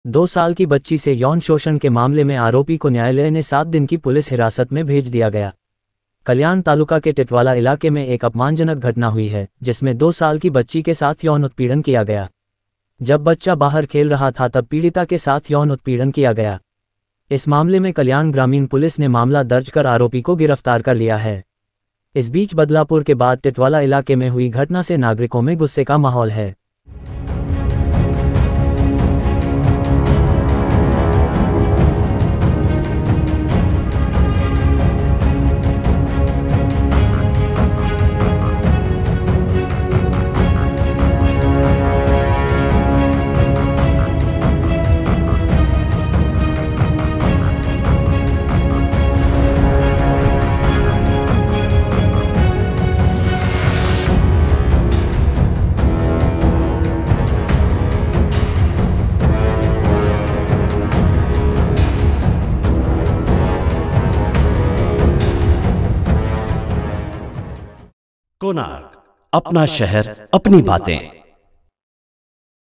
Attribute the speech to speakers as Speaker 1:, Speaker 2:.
Speaker 1: 2 साल की बच्ची से यौन शोषण के मामले में आरोपी को न्यायालय ने 7 दिन की पुलिस हिरासत में भेज दिया गया। कल्याण तालुका के टिटवाला इलाके में एक अपमानजनक घटना हुई है, जिसमें 2 साल की बच्ची के साथ यौन उत्पीड़न किया गया। जब बच्चा बाहर खेल रहा था तब पीड़िता के साथ यौन उत्पीड़न किया गया। इस मामले में कल्याण ग्रामीण पुलिस ने मामला दर्ज कर आरोपी को गिरफ्तार कर लिया है। इस बीच बदलापुर के बाद टिटवाला इलाके में हुई घटना से नागरिकों में गुस्से का माहौल है।
Speaker 2: कोणार्क, अपना शहर, अपनी बातें।